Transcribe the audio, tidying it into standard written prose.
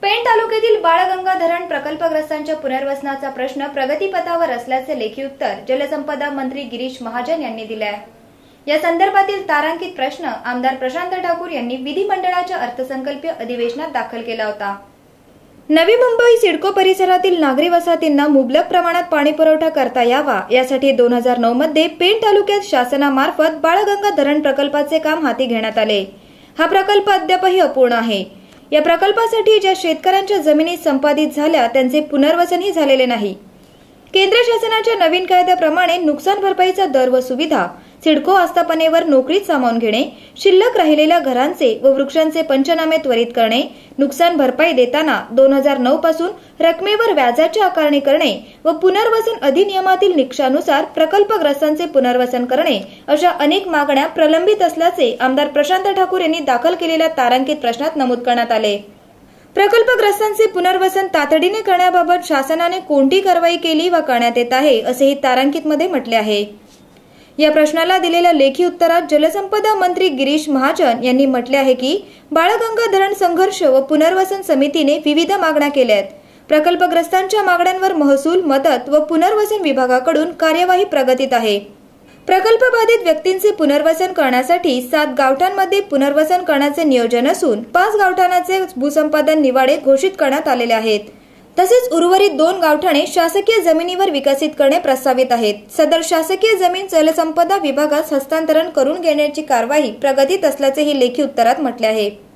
पेण तालुक्यातील बाळगंगा धरण प्रकल्पग्रस्तांच्या पुनर्वसनाचा प्रश्न प्रगतीपथावर असल्याचे लेखी उत्तर जलसंपदा मंत्री गिरीश महाजन यांनी दिले आहे। या संदर्भातील तारांकित प्रश्न आमदार प्रशांत ठाकूर यांनी विधिमंडळाच्या अर्थसंकल्पीय अधिवेशनात दाखल केला होता। नवी मुंबई सिडको परिसरातील नागरी वसाहतींना मुबलक प्रमाणात पाणी पुरवठा करता यावा यासाठी 2009 मध्ये पेण तालुक्यात शासनामार्फत बाळगंगा धरण प्रकल्पाचे काम हाती घेण्यात आले। हा प्रकल्प अद्यापही अपूर्ण आहे। या प्रकल्पासाठी ज्या शेतकऱ्यांच्या जमिनी संपादित झाल्या त्यांचे पुनर्वसनही झालेले नाही। केंद्र शासनाच्या नवीन कायद्याप्रमाणे नुकसान भरपाईचा दर व सुविधा सिडको आस्थापनेवर नोकरीत सामावून घेणे, शिल्लक राहिलेल्या घरांचे व वृक्षांचे पंचनामे त्वरित करणे, नुकसान भरपाई देताना 2009 पासून रकमेवर व्याजाची आकारणी करणे व पुनर्वसन अधिनियमातील निकषानुसार प्रकल्पग्रस्तांचे पुनर्वसन करणे अशा अनेक मागण्या प्रलंबित असल्याचे आमदार प्रशांत ठाकूर यांनी दाखल केलेल्या तारांकित प्रश्नात नमूद करण्यात आले। प्रकल्पग्रस्तांचे पुनर्वसन तातडीने करण्याबाबत शासनाने कोणती कारवाई केली व करण्यात येत आहे असेही तारांकित मध्ये म्हटले आहे। या प्रश्नाला दिलेल्या लेखी उत्तरात जलसंपदा मंत्री गिरीश महाजन यांनी म्हटले आहे की बाळगंगा धरण संघर्ष व पुनर्वसन समितीने विविध मागण्या केल्या आहेत। प्रकल्पग्रस्तांच्या मागण्यांवर महसूल, मदत व पुनर्वसन विभागाकडून कार्यवाही प्रगतीत आहे। प्रकल्पबाधित व्यक्तींचे पुनर्वसन करण्यासाठी 7 गावठाणांमध्ये पुनर्वसन करण्याचे नियोजन असून 5 गावठाणाचे भूसंपादन निवाडे घोषित करण्यात आलेले आहेत। तसेच उर्वरित 2 गावठाणे शासकीय जमिनीवर विकसित करणे प्रस्तावित आहेत। सदर शासकीय जमीन जलसंपदा विभागास हस्तांतरण करून घेण्याची कारवाई प्रगतीत असल्याचे ही लेखी उत्तरात म्हटले आहे।